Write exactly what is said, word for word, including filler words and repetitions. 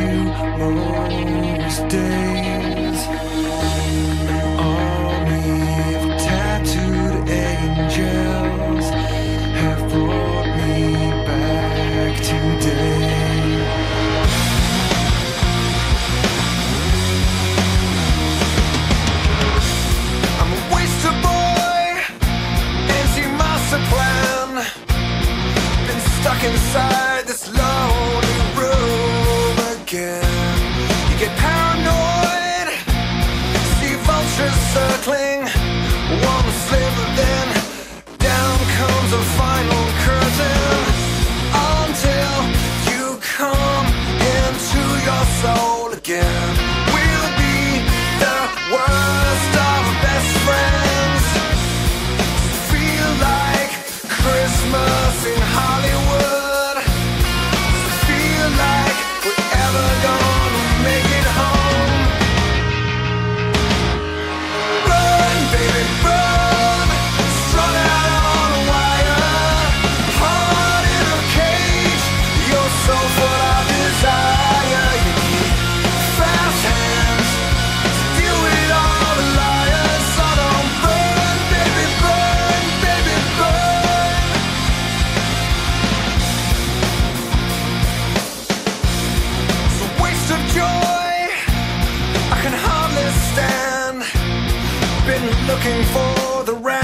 you most days. An army of tattooed angels have brought me back today. I'm a wasted boy, empty master plan, been stuck inside this lonely room again. You get paranoid, see vultures circling, one sliver, then down comes a final curtain, until you come into your soul again. We'll be the worst of best friends, feel like Christmas in Hollywood, feel like we're ever gonna make it home. Run, baby, run, strung out on a wire, heart in a cage, you're so full of desire. You need fast hands to deal with all the liars. So don't burn, baby, burn, baby, burn. It's a waste of joy, I can hardly stand. Been looking for the right